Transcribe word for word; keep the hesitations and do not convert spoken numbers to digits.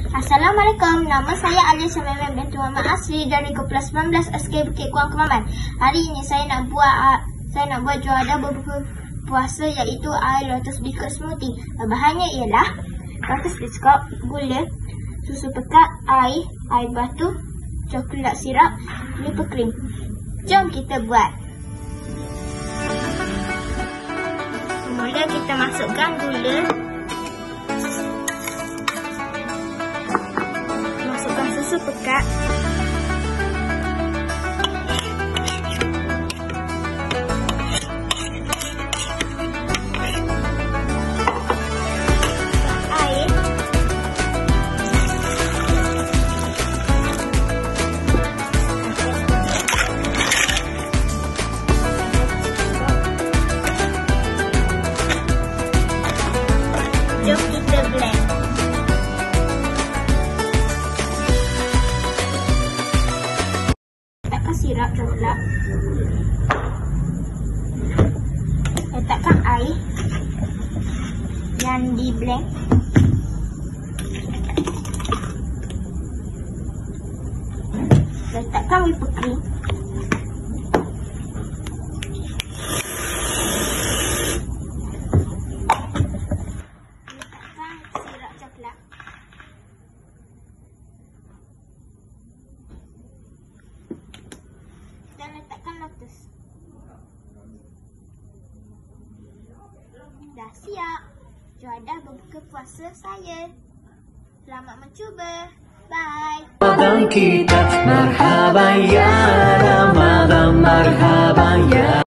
Assalamualaikum, nama saya Alia Syamimah binti Muhammad Asri dari Kumpulan sembilan belas S K Bukit Kuang Kemaman. Hari ini saya nak buat uh, saya nak buat juadah berbuka puasa iaitu air lotus biscuit smoothie. Bahannya ialah lotus biscuit, gula, susu pekat, air, air batu, coklat sirap, whipped cream. Jom kita buat. Mula kita masukkan gula, masukkan susu pekat, air, jom kita blend. Letakkan sirap coklat, letakkan air yang di blend, letakkan whipped cream, letakkan sirap coklat, dan letakkan lotus. Dah siap juadah berbuka puasa saya. Selamat mencuba. Bye. Ramadan kita, marhaban ya Ramadan, marhaban ya.